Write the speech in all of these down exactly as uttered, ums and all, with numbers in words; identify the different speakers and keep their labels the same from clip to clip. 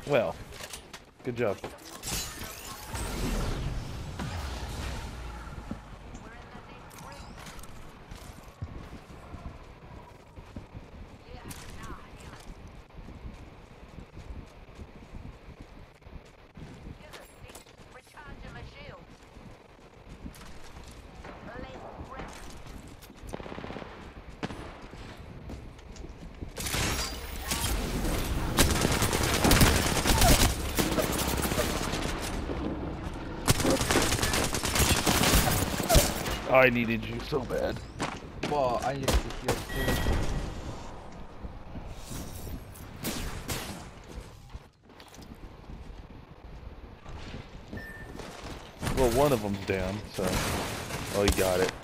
Speaker 1: Well, good job. I needed you so bad.
Speaker 2: Well, I needed to heal too.
Speaker 1: Well, one of them's down, so... Oh, he got it.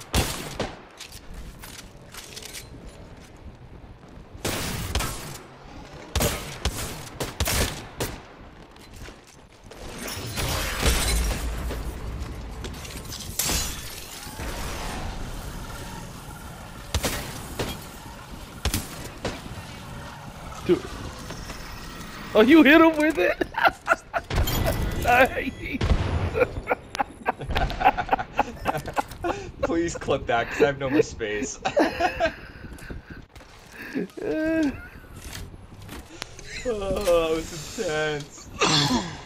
Speaker 1: Dude. Oh, you hit him with it? Nice.
Speaker 2: Please clip that, because I have no more space. Oh, that was intense.